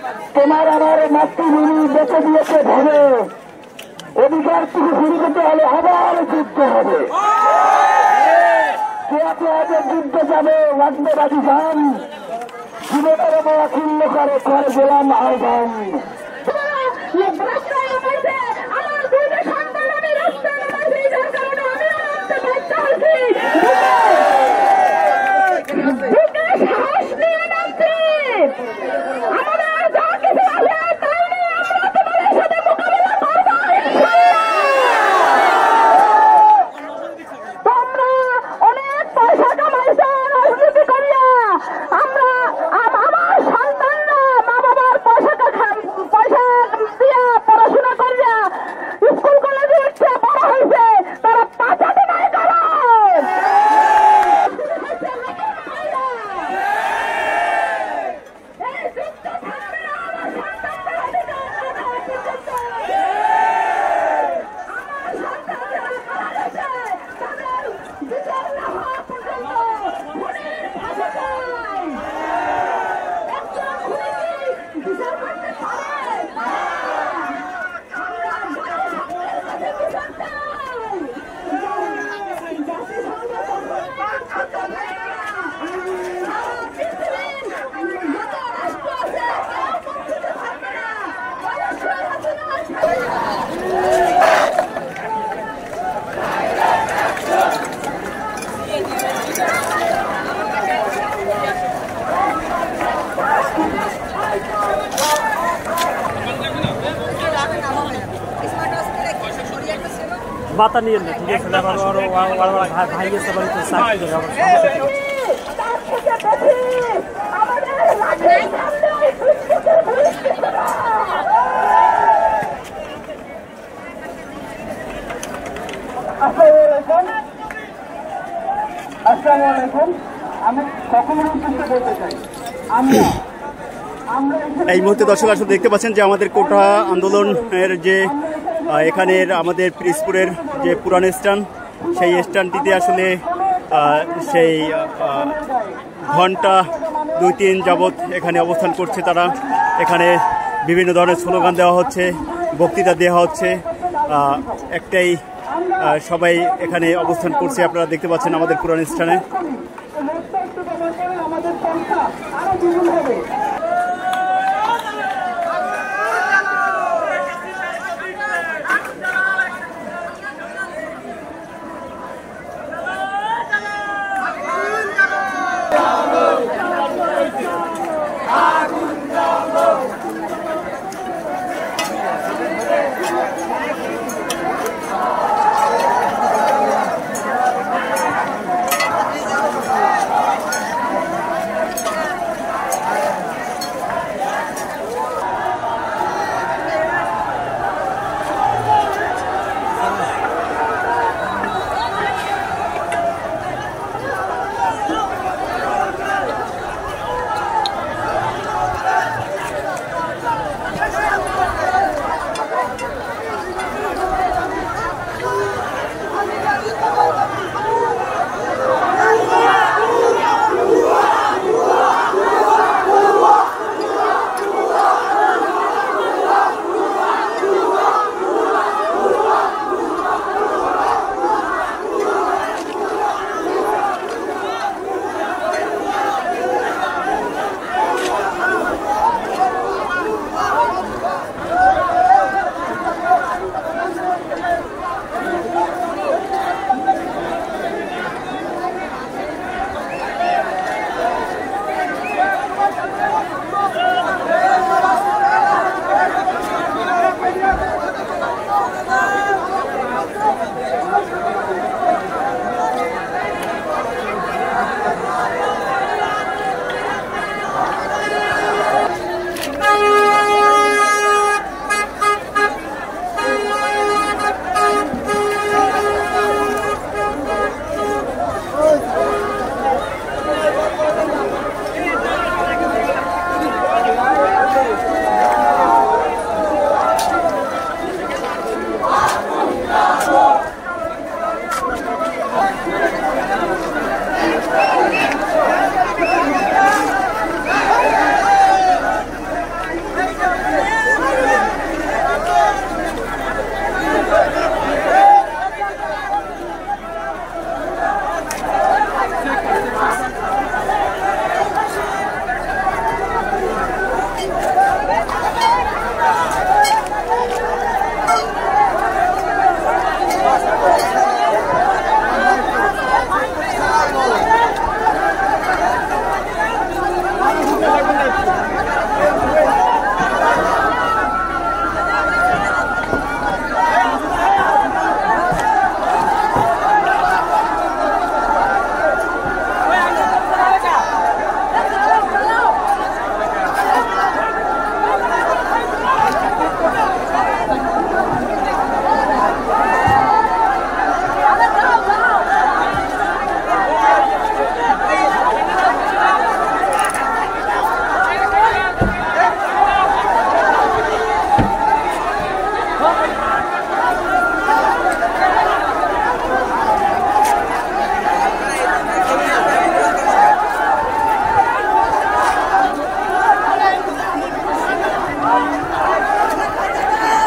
তোমার আমার মাতৃভূমি বেঁচে দিয়েছে ভেবে অধিকার থেকে শুরু করতে হলে আবার যুদ্ধ হবে। কে আছে আগে যুদ্ধ যাবে রাজনীতিবাদী যান জীবনের মায়া ক্ষুণ্ণ করে করে গেলাম আহ্বান। বাতা নিয়ে না ঠিক আছে ভাই গেছে বাড়িতে চাকরি করে আসসালামু আলাইকুম। আমি সকলের উদ্দেশ্যে বলতে চাই এই মুহূর্তে দর্শক আসলে দেখতে পাচ্ছেন যে আমাদের কোটা আন্দোলনের যে এখানের আমাদের পিরিজপুরের যে পুরান স্ট্যান্ড সেই স্ট্যান্ডটিতে আসলে সেই ঘন্টা 2-3 যাবৎ এখানে অবস্থান করছে তারা। এখানে বিভিন্ন ধরনের স্লোগান দেওয়া হচ্ছে, বক্তৃতা দেওয়া হচ্ছে, একটাই সবাই এখানে অবস্থান করছে। আপনারা দেখতে পাচ্ছেন আমাদের পুরান স্ট্যান্ডে।